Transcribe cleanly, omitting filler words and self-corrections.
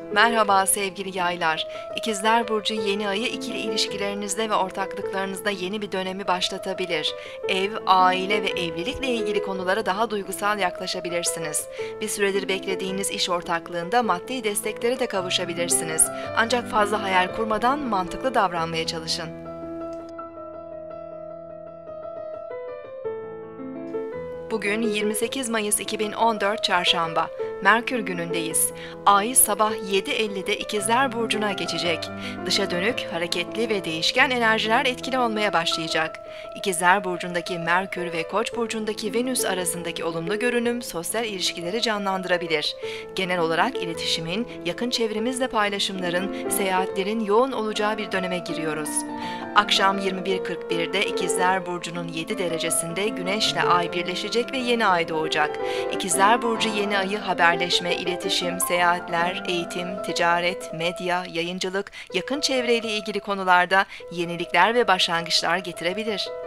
Merhaba sevgili yaylar. İkizler Burcu yeni ayı ikili ilişkilerinizde ve ortaklıklarınızda yeni bir dönemi başlatabilir. Ev, aile ve evlilikle ilgili konulara daha duygusal yaklaşabilirsiniz. Bir süredir beklediğiniz iş ortaklığında maddi desteklere de kavuşabilirsiniz. Ancak fazla hayal kurmadan mantıklı davranmaya çalışın. Bugün 28 Mayıs 2014 Çarşamba. Merkür günündeyiz. Ay sabah 7.50'de İkizler Burcu'na geçecek. Dışa dönük, hareketli ve değişken enerjiler etkili olmaya başlayacak. İkizler Burcu'ndaki Merkür ve Koç Burcu'ndaki Venüs arasındaki olumlu görünüm sosyal ilişkileri canlandırabilir. Genel olarak iletişimin, yakın çevremizle paylaşımların, seyahatlerin yoğun olacağı bir döneme giriyoruz. Akşam 21.41'de İkizler Burcu'nun 7 derecesinde Güneş'le Ay birleşecek ve yeni ay doğacak. İkizler Burcu yeni ayı haberleşme, iletişim, seyahatler, eğitim, ticaret, medya, yayıncılık, yakın çevreyle ilgili konularda yenilikler ve başlangıçlar getirebilir.